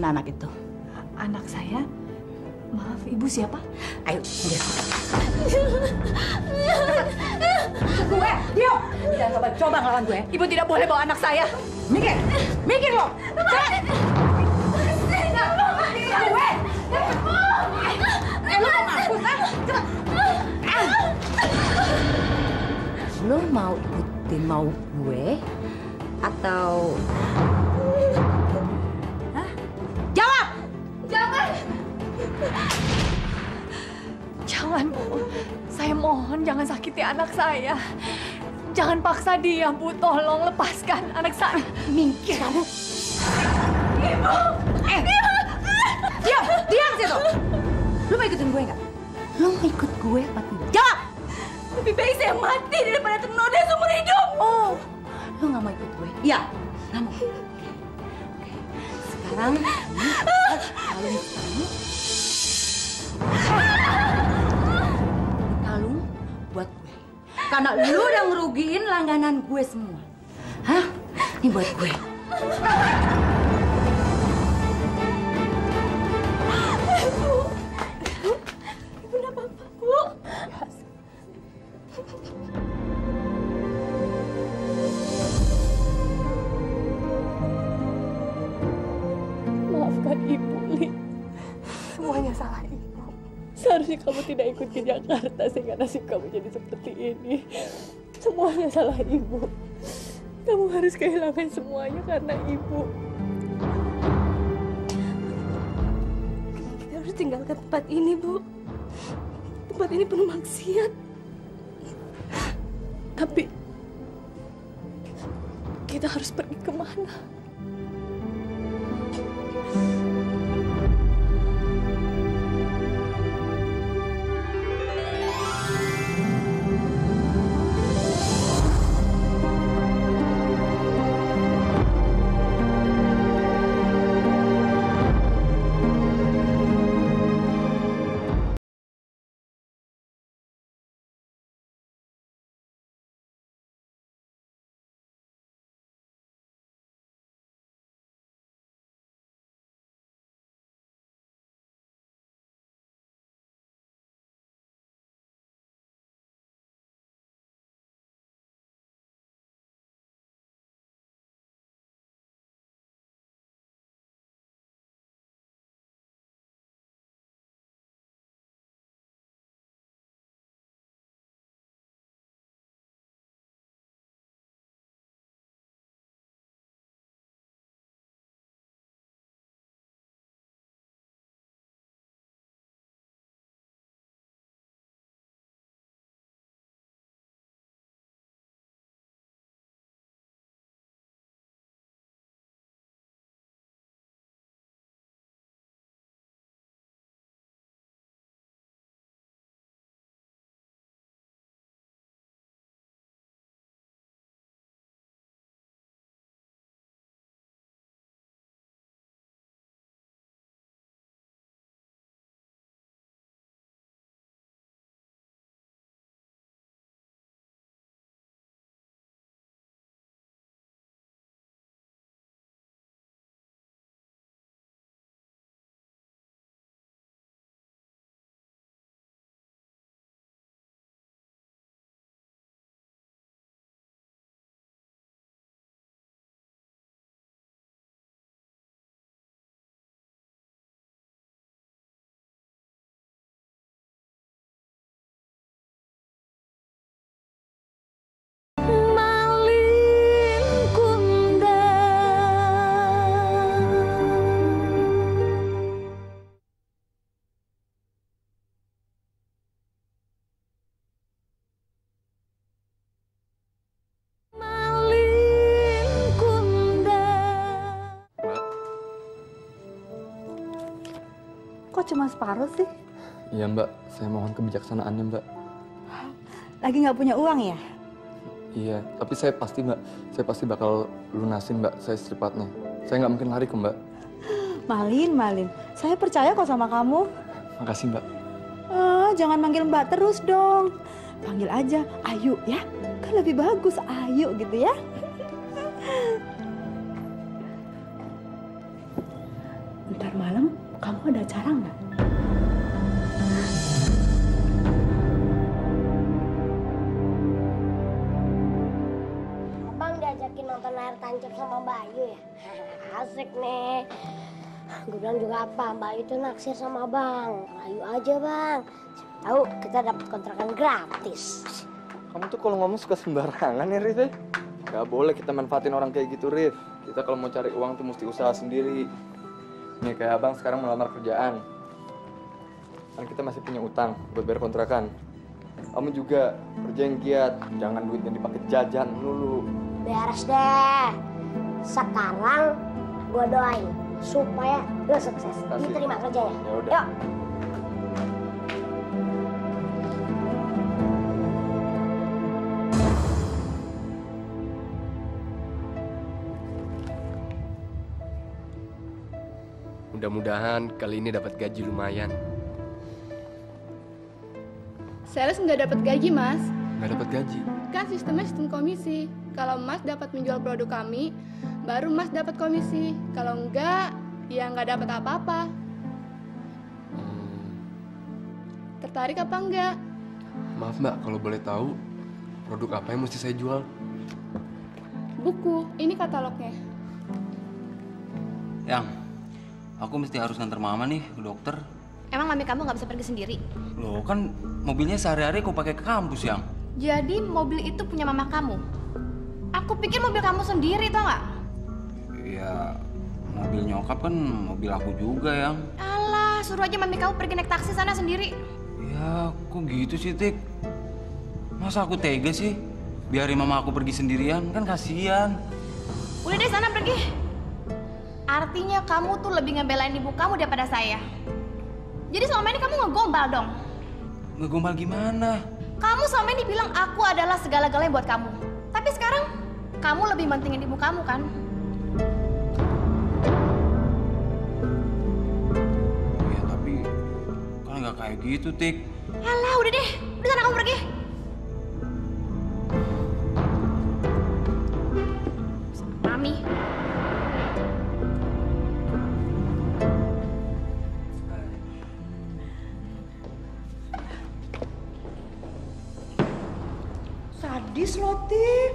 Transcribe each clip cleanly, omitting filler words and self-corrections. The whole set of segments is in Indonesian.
Mana anak itu? Anak saya? Maaf, Ibu siapa? Ayo, minggir. Gue, diam! Jangan coba ngelawan gue. Ibu tidak boleh bawa anak saya. Minggir! Minggir lo! Lo mau ikutin mau gue atau hah? Jawab! Jangan! Jangan, Bu. Saya mohon jangan sakiti anak saya. Jangan paksa dia, Bu. Tolong lepaskan anak saya. Minggir kamu! Ibu! Ibu! Diam! Diam situ! Lo mau ikutin gue nggak? Lo mau ikut gue apa tidak? Jawab! Lebih baik saya mati daripada ternoda seumur hidup. Oh, lo nggak mau ikut gue? Iya, nggak mau. Oke. Sekarang kalung kamu. Kalung buat gue. Karena lo udah ngerugiin langganan gue semua. Hah? Ini buat gue. Ibu nggak apa-apa, Bu. Maafkan Ibu, Li. Semuanya salah Ibu. Seharusnya kamu tidak ikut ke Jakarta sehingga nasib kamu jadi seperti ini. Semuanya salah Ibu. Kamu harus kehilangan semuanya karena Ibu. Kita harus tinggalkan tempat ini, Bu. Tempat ini penuh maksiat. Tapi kita harus pergi kemana? Kok cuma separuh sih? Iya Mbak, saya mohon kebijaksanaannya Mbak. Lagi nggak punya uang ya? Iya, tapi saya pasti Mbak, saya pasti bakal lunasin Mbak, saya secepatnya. Saya nggak mungkin lari ke Mbak. Malin, saya percaya kok sama kamu. Makasih Mbak. Jangan manggil Mbak terus dong. Panggil aja Ayu ya, kan lebih bagus Ayu gitu ya. Ntar malam kamu ada acara nggak? Abang diajakin nonton layar tancap sama Mbak Ayu ya? Asik nih. Gue bilang juga apa, Mbak Ayu tuh naksir sama Bang. Ayu aja Bang. Tahu kita dapat kontrakan gratis. Kamu tuh kalau ngomong suka sembarangan ya, Rif. Gak boleh kita manfaatin orang kayak gitu, Rif. Kita kalau mau cari uang tuh mesti usaha sendiri. Nih kayak abang sekarang melamar kerjaan. Kan kita masih punya utang buat bayar kontrakan. Kamu juga kerja yang giat, jangan duit yang dipakai jajan dulu. Beres deh. Sekarang gue doain supaya lo sukses. Kasih. Diterima kerjanya. Ya udah. Yuk. Mudah-mudahan kali ini dapat gaji lumayan. Sales nggak dapat gaji, Mas. Nggak dapat gaji. Kan sistemnya sistem komisi. Kalau Mas dapat menjual produk kami, baru Mas dapat komisi. Kalau enggak, ya nggak dapat apa-apa. Tertarik apa enggak? Maaf Mbak, kalau boleh tahu produk apa yang mesti saya jual? Buku, ini katalognya. Yang, aku mesti harus nganter mama nih ke dokter. Emang mami kamu nggak bisa pergi sendiri? Loh kan mobilnya sehari-hari aku pakai ke kampus, Yang. Jadi mobil itu punya mama kamu? Aku pikir mobil kamu sendiri, tau nggak? Ya, mobil nyokap kan mobil aku juga, Yang. Alah, suruh aja mami kamu pergi naik taksi sana sendiri. Ya, kok gitu sih, Tik? Masa aku tega sih? Biarin mama aku pergi sendirian, kan kasihan. Udah deh sana pergi. Artinya kamu tuh lebih ngebelain ibu kamu daripada saya. Jadi selama ini kamu ngegombal dong. Ngegombal gimana? Kamu selama ini bilang aku adalah segala-galanya buat kamu. Tapi sekarang kamu lebih mentingin ibu kamu kan? Ya tapi kan nggak kayak gitu, Tik. Alah, udah deh. Udah sana kamu pergi. Mami. Sadis loh, Tik.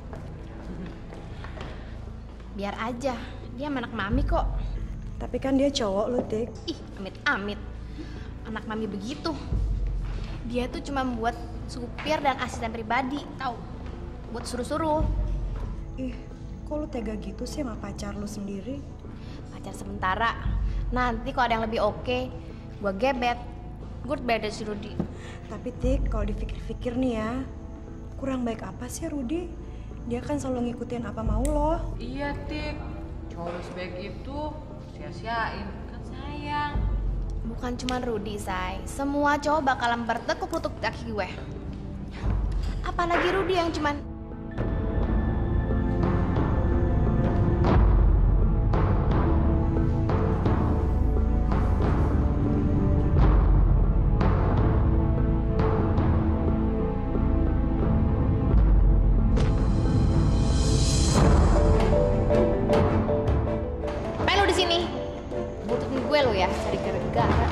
Biar aja, dia anak mami kok. Tapi kan dia cowok loh, Tik. Ih, amit-amit. Anak mami begitu. Dia tuh cuma buat supir dan asisten pribadi, tahu? Buat suruh-suruh. Ih, kok lu tega gitu sih sama pacar lu sendiri? Pacar sementara. Nanti kalau ada yang lebih oke, gua gebet. Gue beda si Rudi. Tapi Tik, kalau dipikir-pikir nih ya, kurang baik apa sih Rudi? Dia kan selalu ngikutin apa mau lo. Iya, Tik. Cowok sebaik itu sia-siain, kan sayang. Bukan cuma Rudi, Say. Semua cowok bakalan bertekuk lutut di kaki gue. Apalagi Rudi yang cuman lo ya, cari gara-gara.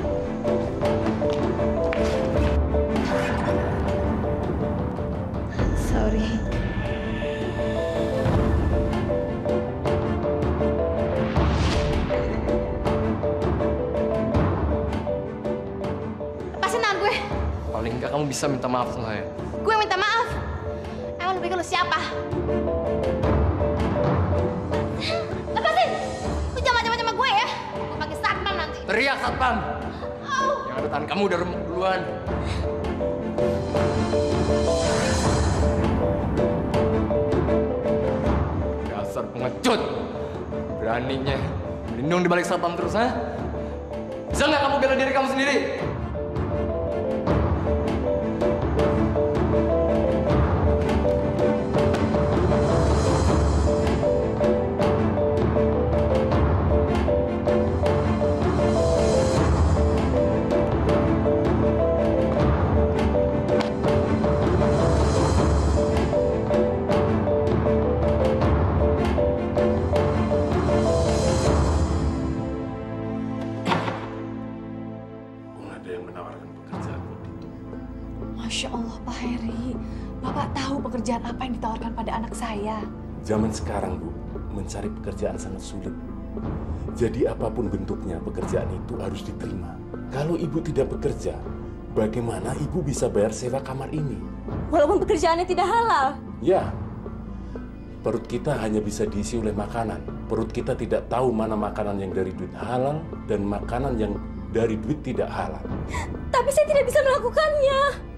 Sorry. Lepasin tangan gue. Paling enggak kamu bisa minta maaf sama saya. Gue minta maaf. Emang lu pikir lu siapa? Lepasin! Lu jangan macam-macam sama gue ya. Gue pakai satpam nanti. Teriak satpam. Yang ada tangan kamu udah remuk duluan. Dasar pengecut. Beraninya melindung di balik satpam terus, ha? Bisa nggak kamu bela diri kamu sendiri? yang menawarkan pekerjaan waktu itu. Masya Allah, Pak Heri. Bapak tahu pekerjaan apa yang ditawarkan pada anak saya. Zaman sekarang, Bu, mencari pekerjaan sangat sulit. Jadi apapun bentuknya, pekerjaan itu harus diterima. Kalau Ibu tidak bekerja, bagaimana Ibu bisa bayar sewa kamar ini? Walaupun pekerjaannya tidak halal. Ya, perut kita hanya bisa diisi oleh makanan. Perut kita tidak tahu mana makanan yang dari duit halal dan makanan yang dari duit tidak halal. Tapi saya tidak bisa melakukannya.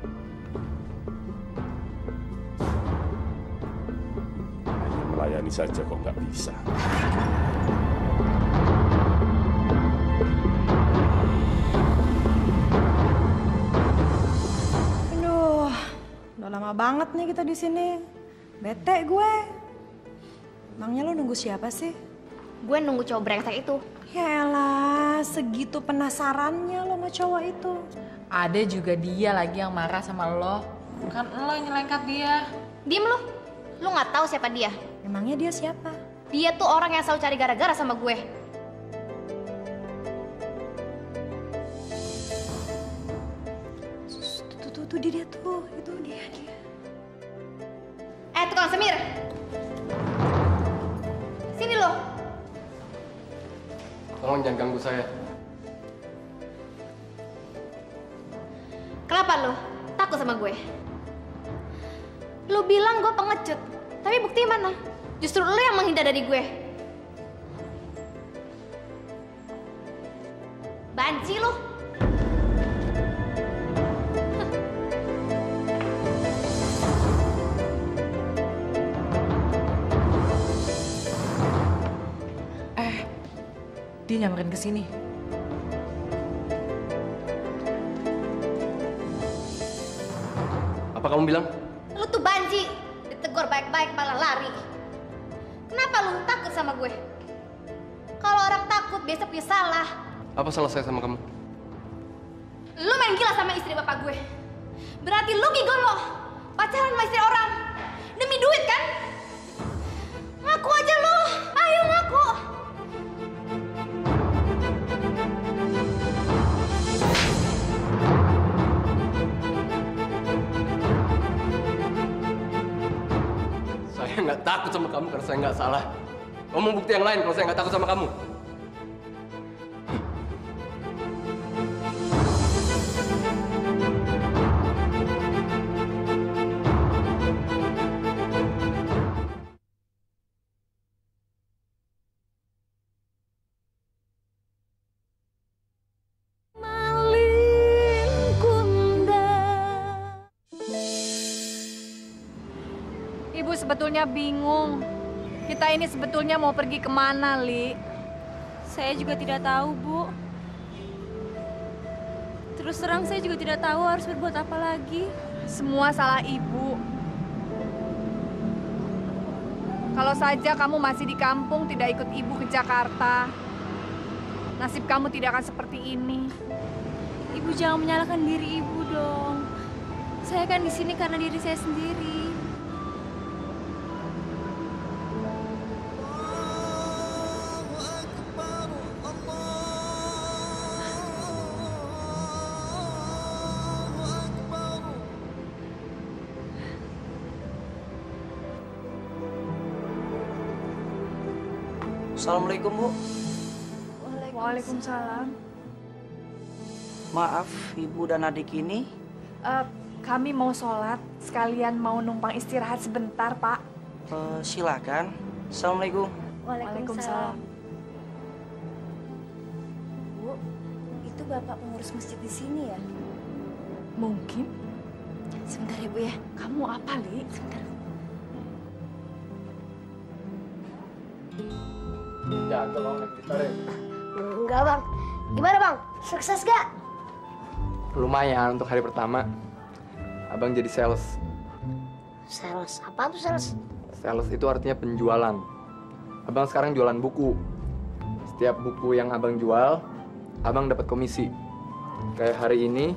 Hanya melayani saja kok nggak bisa. Aduh, udah lama banget nih kita di sini. Bete gue. Emangnya lo nunggu siapa sih? Gue nunggu cowok brengsek itu. Yaelah, segitu penasarannya lo sama cowok itu. Ada juga dia lagi yang marah sama lo. Kan lo yang nyelengkat dia. Diem lu. Lu nggak tahu siapa dia. Emangnya dia siapa? Dia tuh orang yang selalu cari gara-gara sama gue. Tuh dia tuh. Itu dia. Tukang semir. Sini lo. Tolong jangan ganggu saya. Kenapa lo? Takut sama gue? Lo bilang gue pengecut. Tapi buktinya mana? Justru lo yang menghindar dari gue. Banci lo. Dia nyamperin ke sini. Apa kamu bilang? Lu tuh banci. Ditegur baik-baik malah lari. Kenapa lu takut sama gue? Kalau orang takut biasa punya salah. Apa salah saya sama kamu? Lu main gila sama istri bapak gue. Berarti lu gigolo. Pacaran sama istri orang. Demi duit kan? Ngaku aja lu. Ayo ngaku. Saya nggak takut sama kamu karena saya nggak salah. Ngomong bukti yang lain kalau saya nggak takut sama kamu. Ibu sebetulnya bingung. Kita ini sebetulnya mau pergi kemana, Li? Saya juga tidak tahu, Bu. Terus terang saya juga tidak tahu harus berbuat apa lagi. Semua salah Ibu. Kalau saja kamu masih di kampung, tidak ikut Ibu ke Jakarta, nasib kamu tidak akan seperti ini. Ibu jangan menyalahkan diri Ibu dong. Saya kan di sini karena diri saya sendiri. Assalamualaikum, Bu. Waalaikumsalam. Maaf, Ibu dan adik ini. Kami mau sholat, sekalian mau numpang istirahat sebentar, Pak. Silakan. Assalamualaikum. Waalaikumsalam. Bu, itu Bapak pengurus masjid di sini ya? Mungkin. Sebentar ya, Bu ya. Kamu apa, Li? Sebentar. Jago bang, ditarik. Enggak bang. Gimana bang? Sukses gak? Lumayan untuk hari pertama. Abang jadi sales. Sales? Apa tuh sales? Sales itu artinya penjualan. Abang sekarang jualan buku. Setiap buku yang abang jual, abang dapat komisi. Kayak hari ini,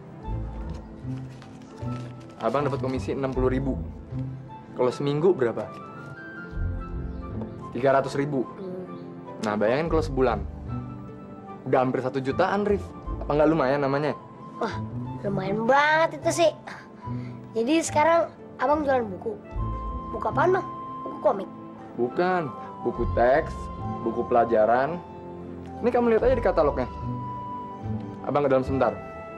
abang dapat komisi 60.000. Kalau seminggu berapa? 300.000. Nah, bayangin kalau sebulan. Udah hampir 1 jutaan, Rif. Apa nggak lumayan namanya? Wah, lumayan banget itu sih. Jadi sekarang abang jualan buku. Buku apaan bang? Buku komik? Bukan, buku teks, buku pelajaran. Ini kamu lihat aja di katalognya. Abang ke dalam sebentar.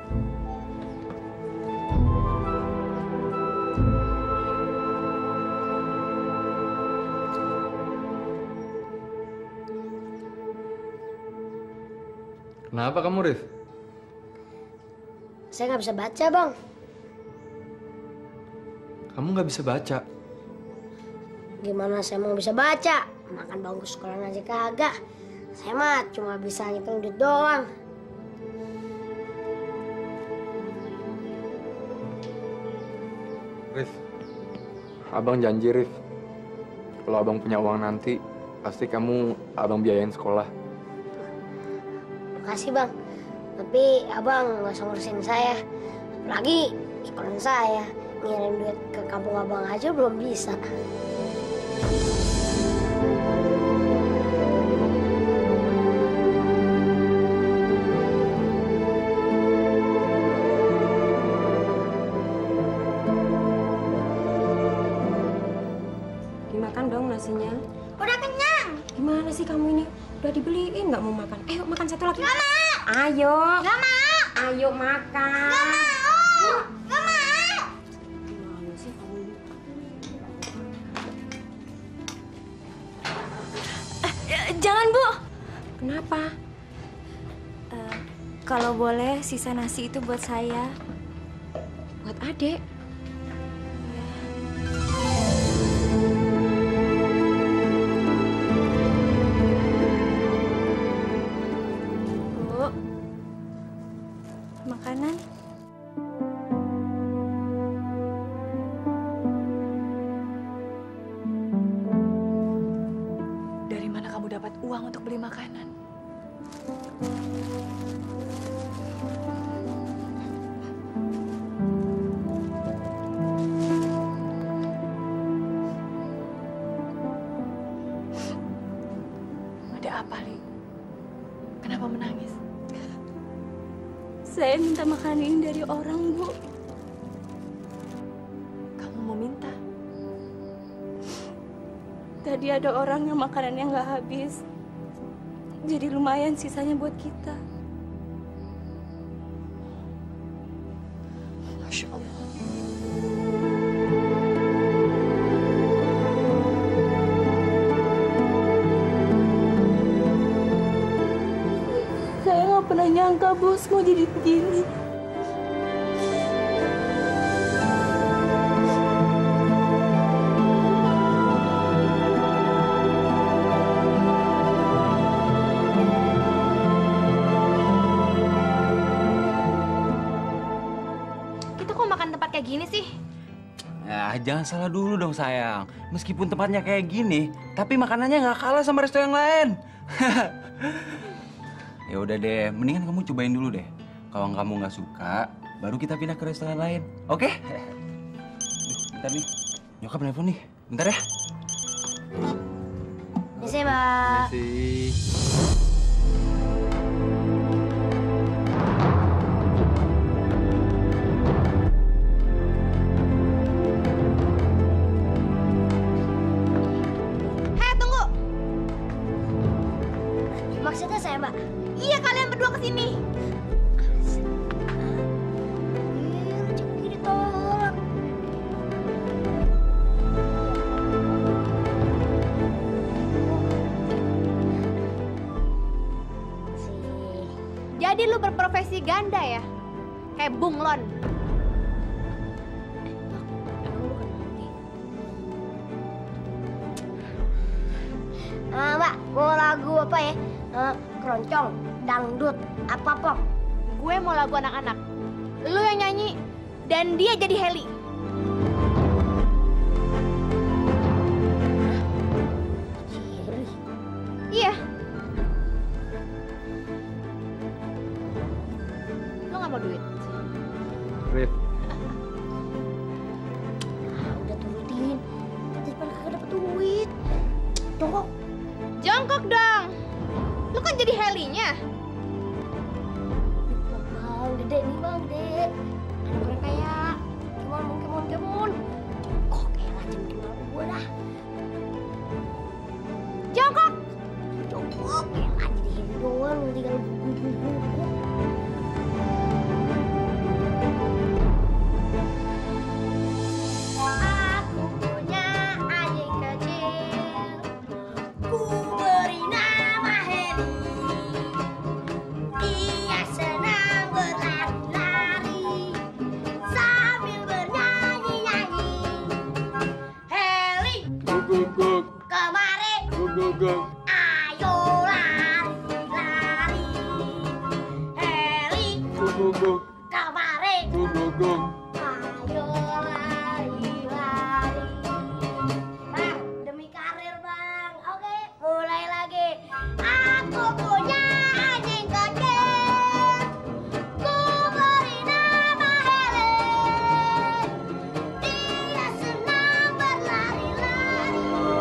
Kenapa kamu, Rif? Saya nggak bisa baca, Bang. Kamu nggak bisa baca? Gimana saya mau bisa baca? Makan bangku sekolah aja kagak. Saya mah cuma bisa ngitung duit doang. Rif, abang janji, Rif. Kalau abang punya uang nanti, pasti kamu abang biayain sekolah. Makasih, Bang. Tapi abang nggak usah ngurusin saya. Apalagi sekolah saya. Ngirim duit ke kampung abang aja belum bisa. Dimakan dong nasinya. Udah kenyang. Gimana sih kamu ini? Udah dibeliin nggak mau makan? Ayo makan satu lagi. Nggak mau. Ayo. Nggak mau. Ayo makan. Nggak mau. Nggak mau. Gimana sih kamu ini? Jangan, Bu. Kenapa? Kalau boleh, sisa nasi itu buat saya. Buat adek. Bu, makanan. Dari mana kamu dapat uang untuk beli makanan? Ada apa, Li? Kenapa menangis? Saya minta makanan ini dari orang, Bu. Kamu mau minta? Tadi ada orang yang makanannya nggak habis. Jadi lumayan sisanya buat kita. Masya Allah. Saya nggak pernah nyangka Bos mau jadi begini. Kita kok makan tempat kayak gini sih? Ya, jangan salah dulu dong sayang. Meskipun tempatnya kayak gini, tapi makanannya nggak kalah sama resto yang lain. Ya udah deh, mendingan kamu cobain dulu deh. Kalau kamu nggak suka, baru kita pindah ke restoran lain. Oke? Bentar nih, nyokap nelfon nih. Bentar ya. Misi, Mbak. Hei, tunggu. Maksudnya saya, Mbak. Iya, kalian berdua kesini. Ditolak. Jadi lu berprofesi ganda ya? Kayak bunglon. Mbak, mau lagu apa ya? Keroncong, dangdut, apa pop? Gue mau lagu anak-anak. Lu yang nyanyi dan dia jadi Heli. Iya. Lu nggak mau duit? Rif, Udah turutin. Daripada kagak dapet duit. Jongkok. Jongkok dong. Lu kan jadi Helinya. Bang, udah gede nih bang, gede. Ada orang kaya. Kemon. Kok kayak rajin kenal gue dah. Jongkok. Kayak rajin ini doang, tinggal buku-buku. Aku punya anjing kecil. Ku beri nama Heri. Dia senang berlari-lari sambil bernyanyi-nyanyi. Heri, Guguk. kemari. Guguk. Ayo lari-lari. Heri, Guguk. kemari. Guguk. Ayo lari-lari. Bang, demi karir bang. Oke, mulai lagi. Aku punya anjing kecil. Ku beri nama Helen. Dia senang berlari-lari.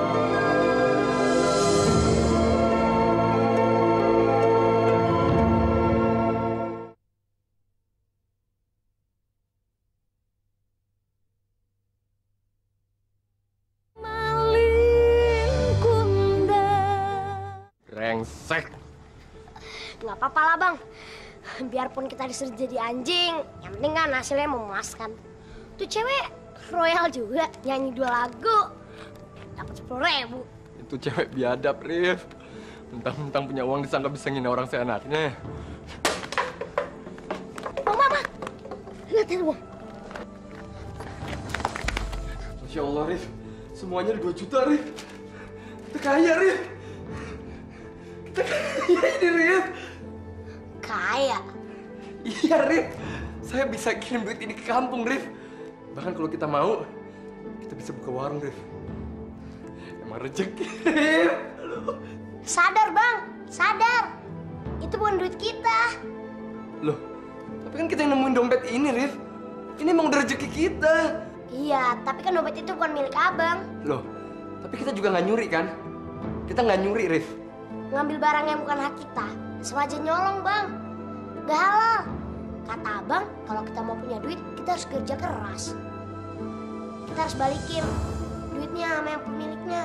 Brengsek. Nggak apa-apa lah bang. Biarpun kita disuruh jadi anjing, yang penting kan hasilnya memuaskan. Tuh cewek royal juga, nyanyi 2 lagu, dapat 10.000. Itu cewek biadab, Rif. Mentang-mentang punya uang disangka bisa ngina orang seenaknya. Mama, lihatin bang. Masya Allah, Rif. Semuanya ada 2 juta, Rif. Kita kaya, Rif. Kita kaya ini, Rif. Kaya. Iya, Rif. Saya bisa kirim duit ini ke kampung, Rif. Bahkan kalau kita mau, kita bisa buka warung, Rif. Emang rezeki, Rif. Sadar bang, sadar. Itu bukan duit kita. Loh, tapi kan kita yang nemuin dompet ini, Rif. Ini emang udah rezeki kita. Iya, tapi kan dompet itu bukan milik abang. Loh, tapi kita juga nggak nyuri, kan? Kita nggak nyuri, Rif. Ngambil barang yang bukan hak kita, sama aja nyolong bang. Gak halal. Kata abang, kalau kita mau punya duit, kita harus kerja keras. Kita harus balikin duitnya sama yang pemiliknya.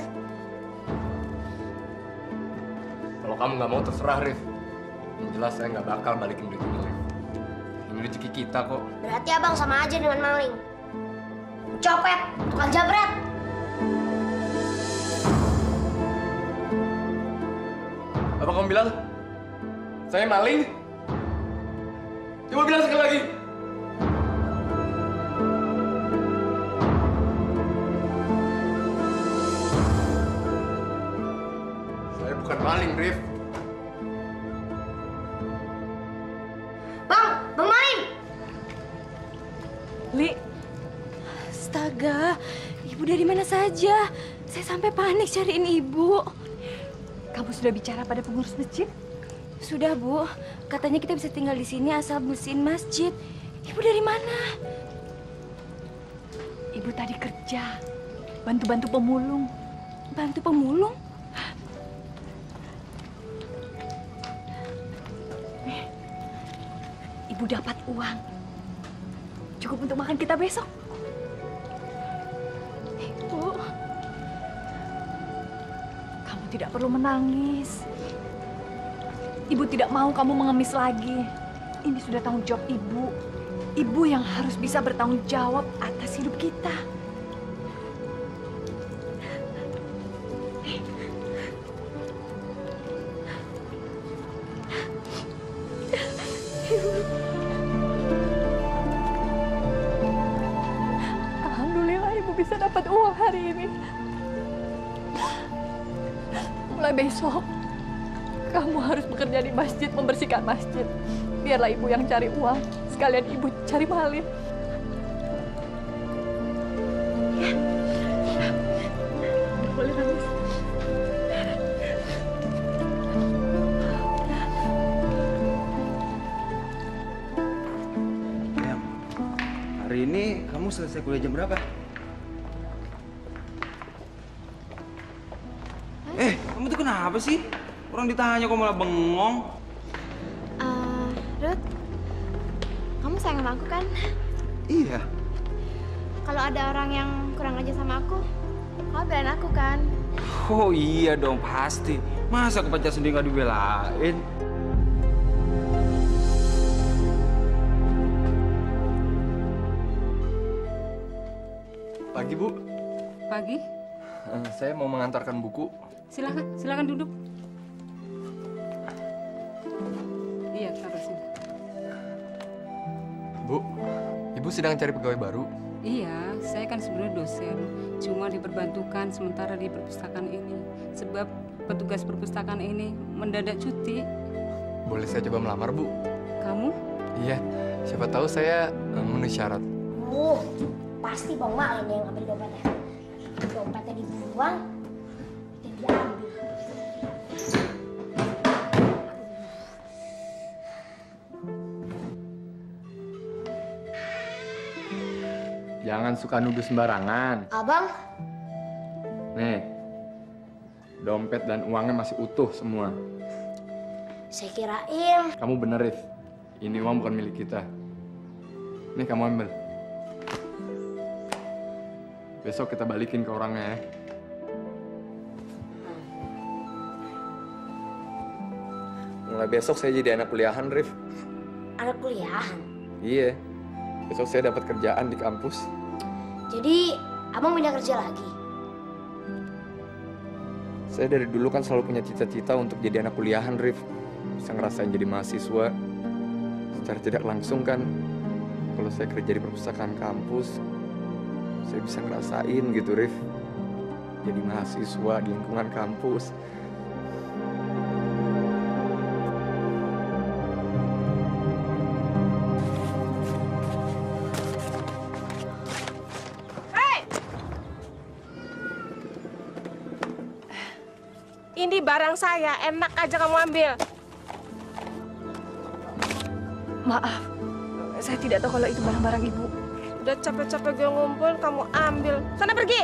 Kalau kamu nggak mau, terserah, Rif. Yang jelas saya nggak bakal balikin duit ini, Rif. Ini rezeki kita kok. Berarti abang sama aja dengan maling. Copet, tukang jabret. Apa kamu bilang? Saya maling? Coba bilang sekali lagi. Saya bukan maling, Rif. Bang maling. Li, astaga, ibu dari mana saja? Saya sampai panik cariin ibu. Kamu sudah bicara pada pengurus masjid? Sudah, Bu. Katanya kita bisa tinggal di sini asal bersihin masjid. Ibu dari mana? Ibu tadi kerja, bantu-bantu pemulung. Bantu pemulung? Ibu dapat uang. Cukup untuk makan kita besok. Ibu, kamu tidak perlu menangis. Ibu tidak mau kamu mengemis lagi. Ini sudah tanggung jawab ibu. Ibu yang harus bisa bertanggung jawab atas hidup kita. Alhamdulillah ibu bisa dapat uang hari ini. Mulai besok, kamu harus bekerja di masjid, membersihkan masjid. Biarlah ibu yang cari uang, sekalian ibu cari malin. Ya. Boleh nangis. Em, hari ini kamu selesai kuliah jam berapa? Kamu tuh kenapa sih? Orang ditanya kok malah bengong. Ruth, Kamu sayang sama aku kan? Iya. Kalau ada orang yang kurang aja sama aku, kamu belain aku kan? Oh iya dong, pasti. Masa aku pacar sendiri nggak dibelain? Pagi, Bu. Pagi. Saya mau mengantarkan buku. Silakan duduk. Iya, taruh sini. Bu, Ibu sedang cari pegawai baru? Iya, saya kan sebenarnya dosen. Cuma diperbantukan sementara di perpustakaan ini. Sebab petugas perpustakaan ini mendadak cuti. Boleh saya coba melamar, Bu? Kamu? Iya, siapa tahu saya memenuhi syarat. Pasti Bang Malin yang ambil dompetnya. Dompetnya dibuang, itu diambil. Jangan suka nuduh sembarangan. Abang, Nih, dompet dan uangnya masih utuh semua. saya kirain Kamu bener, Rif. Ini uang bukan milik kita. Nih, kamu ambil. Besok kita balikin ke orangnya ya. Mulai besok saya jadi anak kuliahan, Rif. anak kuliahan. Iya. Besok saya dapat kerjaan di kampus. Jadi abang pindah kerja lagi. Saya dari dulu kan selalu punya cita-cita untuk jadi anak kuliahan, Rif. Bisa ngerasain jadi mahasiswa. Secara tidak langsung kan, kalau saya kerja di perpustakaan kampus, saya bisa ngerasain gitu, Rif. Jadi mahasiswa di lingkungan kampus. Ini barang saya, enak aja kamu ambil. Maaf, saya tidak tahu kalau itu barang-barang ibu. Udah capek-capek gue ngumpul, kamu ambil. Sana pergi!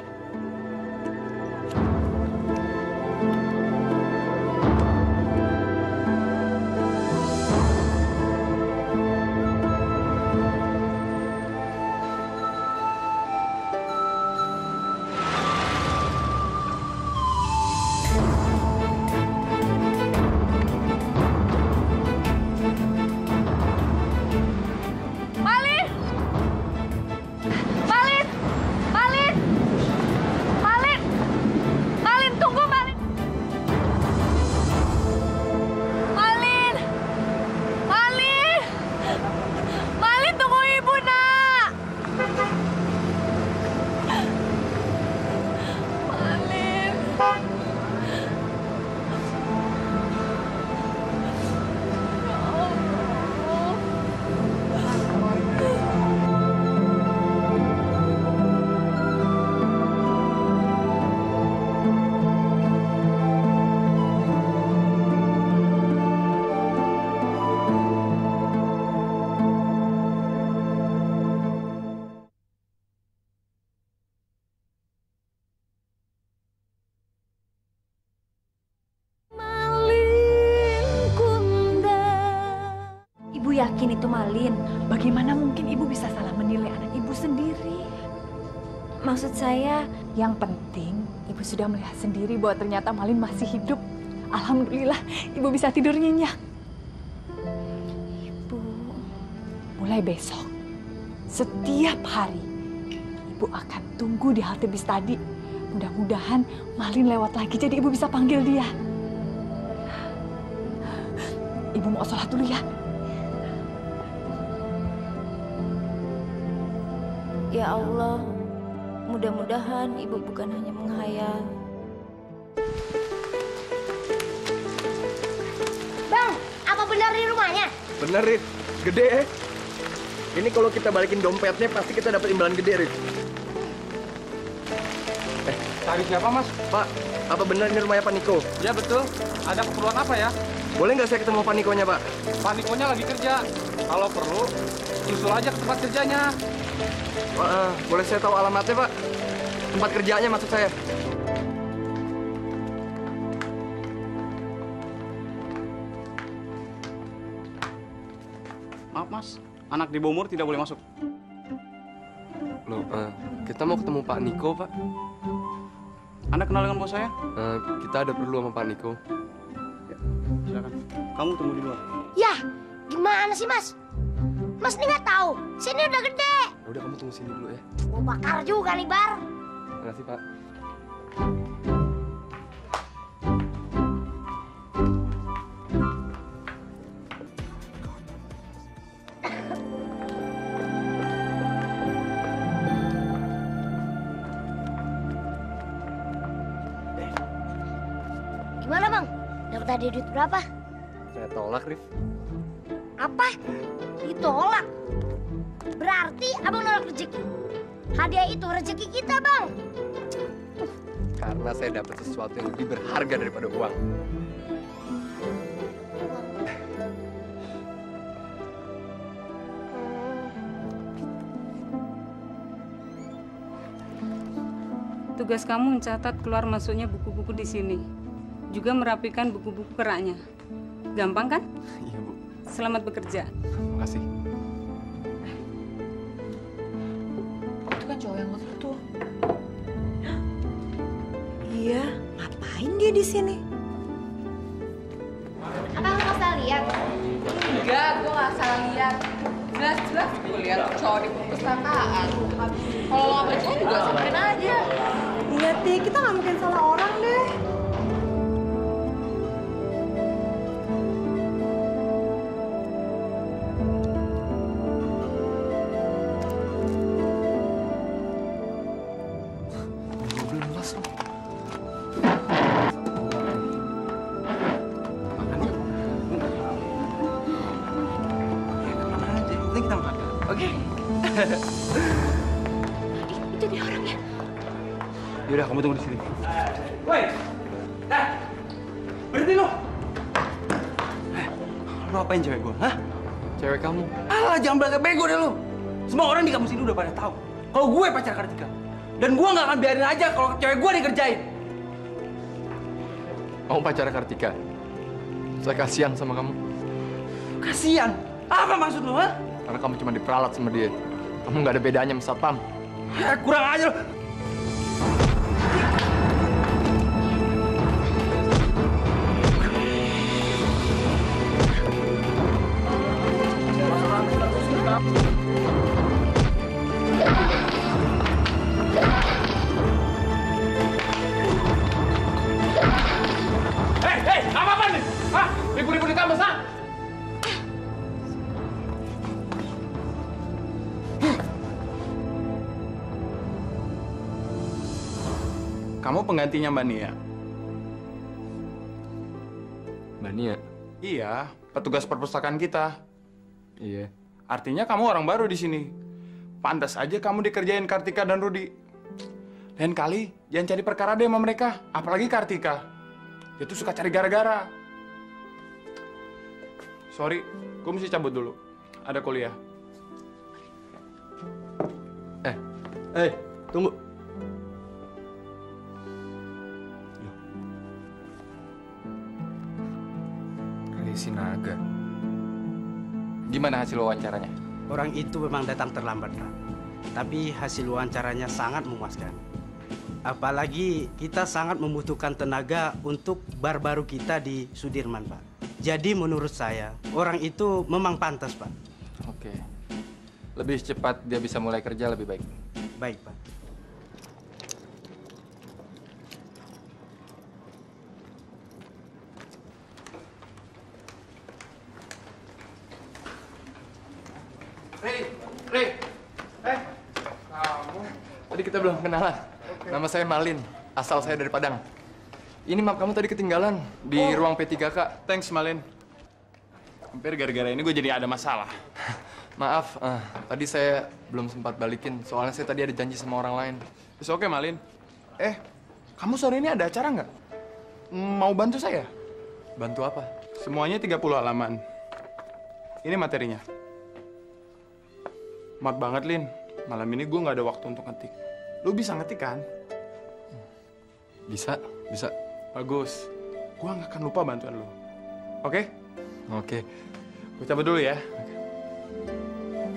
Malin! Malin! Malin! Malin! Malin, tunggu, Malin! Malin! Malin! Malin, tunggu ibu, nak! Malin! Ibu yakin itu Malin. Bagaimana mungkin ibu bisa salah menilai anak ibu sendiri? Maksud saya, yang penting ibu sudah melihat sendiri bahwa ternyata Malin masih hidup. Alhamdulillah, ibu bisa tidur nyenyak. Ibu, mulai besok, setiap hari, ibu akan tunggu di halte bis tadi. Mudah-mudahan Malin lewat lagi, jadi ibu bisa panggil dia. Ibu mau sholat dulu ya. Ya Allah, mudah-mudahan ibu bukan hanya menghayal. Bang, apa benar di rumahnya? Bener, Rif. Gede, ya. Ini kalau kita balikin dompetnya, pasti kita dapat imbalan gede, Rif. Cari siapa, Mas? Pak, apa benar ini rumahnya Pak Niko? Ya, betul. Ada keperluan apa ya? Boleh nggak saya ketemu Pak Nikonya, Pak? Pak Nikonya lagi kerja. Kalau perlu, susul aja ke tempat kerjanya. Boleh saya tahu alamatnya, Pak? Tempat kerjanya maksud saya. Maaf, Mas. Anak di bawah umur tidak boleh masuk. Loh, kita mau ketemu Pak Niko, Pak. Anda kenal dengan bos saya? Kita ada perlu sama Pak Niko. Ya, silakan. Kamu tunggu di luar. Ya, gimana sih Mas? Mas nih nggak tahu, sini udah gede. Udah, kamu tunggu sini dulu ya. Mau bakar juga nih, Bar. Makasih, Pak. Gimana Bang? Dapat hadiah duit berapa? Saya tolak, Rif. Apa? Ditolak? Berarti abang nolak rezeki. Hadiah itu rezeki kita, Bang. Karena saya dapat sesuatu yang lebih berharga daripada uang. Tugas kamu mencatat keluar masuknya buku-buku di sini. Juga merapikan buku-buku keraknya. Gampang kan? Iya, Bu. Selamat bekerja. Terima kasih. Itu kan cowok yang motor tuh. Iya, ngapain dia di sini? Abang nggak salah lihat? Enggak, gue nggak salah lihat. Jelas-jelas gue lihat cowok di perpustakaan. Kalau lo nggak percaya juga samperin aja. Iya, Ti, kita nggak mungkin salah orang deh. Itu dia orangnya. Yaudah, kamu tunggu di sini. Woi, berhenti lo. Lo apain cewek gua, hah? Cewek kamu? Alah, jangan belaga bego deh lo. Semua orang di kampus ini udah pada tahu kalau gue pacar Kartika. Dan gue nggak akan biarin aja kalau cewek gue dikerjain. Kamu pacar Kartika? Saya kasihan sama kamu. Kasihan? Apa maksud lo, ha? Karena kamu cuma diperalat sama dia. Kamu nggak ada bedanya sama satpam. Kurang aja lo. Hei, apa-apa nih? Hah? Ribut-ribut di kampus, ha? Kamu penggantinya Mbak Nia? Mbak Nia? Iya, petugas perpustakaan kita. Iya. Artinya kamu orang baru di sini. Pantas aja kamu dikerjain Kartika dan Rudi. Lain kali jangan cari perkara deh sama mereka, apalagi Kartika. Dia tuh suka cari gara-gara. Sorry, gue mesti cabut dulu. Ada kuliah. Tunggu. Sinaga. Gimana hasil wawancaranya? Orang itu memang datang terlambat, Pak. Tapi hasil wawancaranya sangat memuaskan. Apalagi kita sangat membutuhkan tenaga untuk bar baru kita di Sudirman, Pak. Jadi menurut saya, orang itu memang pantas, Pak. Oke. Lebih cepat dia bisa mulai kerja lebih baik. Baik, Pak. Ray, kamu? Tadi kita belum kenalan. Nama saya Malin, asal saya dari Padang. Ini map kamu tadi ketinggalan di ruang P3K. Thanks, Malin. Hampir gara-gara ini gue jadi ada masalah. Maaf, tadi saya belum sempat balikin. Soalnya saya tadi ada janji sama orang lain. It's okay, Malin. Kamu sore ini ada acara nggak? Mau bantu saya? Bantu apa? Semuanya 30 halaman. Ini materinya. Maaf banget, Lin. Malam ini gue nggak ada waktu untuk ngetik. Lu bisa ngetik kan? Bisa. Bagus. Gue nggak akan lupa bantuan lu. Oke? Oke. Gue cabut dulu ya.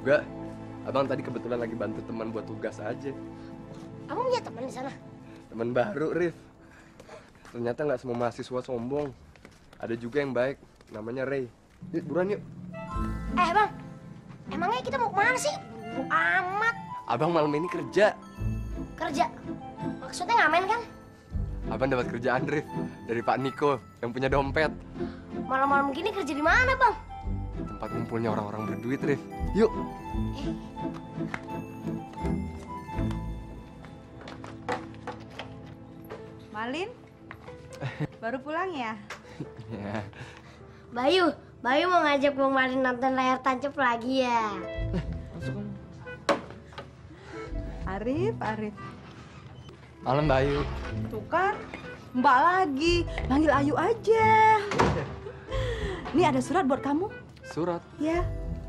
juga. Abang tadi kebetulan lagi bantu teman buat tugas aja. Kamu punya teman di sana? Teman baru, Rif. Ternyata nggak semua mahasiswa sombong. Ada juga yang baik, namanya Ray. Yuk, buruan yuk. Bang, emangnya kita mau kemana sih? Buru amat. Abang malam ini kerja. Kerja? Maksudnya ngamen kan? Abang dapat kerjaan, Rif, dari Pak Niko yang punya dompet. Malam-malam gini kerja di mana, Bang? Tempat kumpulnya orang-orang berduit, Rif. Yuk. Malin, baru pulang ya? Ya. Bayu mau ngajak Bang Malin nonton layar tancap lagi ya? Arif. Malam, Bayu. Tuh kan, Mbak lagi. Panggil Ayu aja. Nih ada surat buat kamu. Surat? Ya.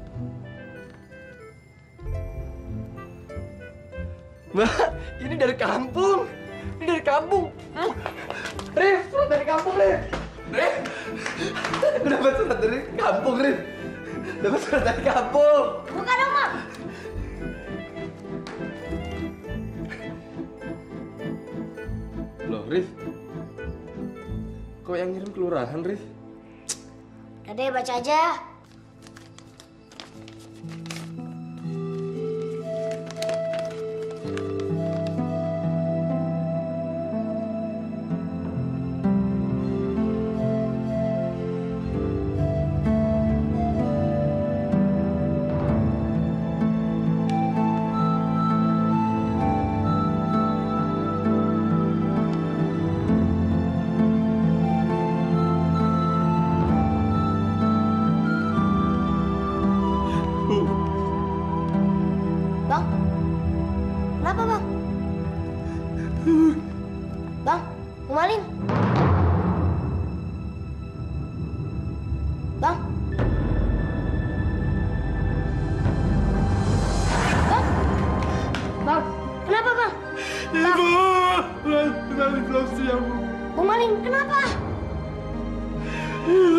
Mbak, ini dari kampung. Ini dari kampung. Rif, surat dari kampung, Rif. Rif, dapat surat dari kampung, Rif. Dapat surat dari kampung. Buka dong, Bang. Loh, Rif. Kok yang ngirim kelurahan, Rif? Udah deh, baca aja. Bang, kenapa Bang? Bang, Malin. Bang. Bang, kenapa Bang? Ibu, Malin belum siap. Bang Malin, kenapa?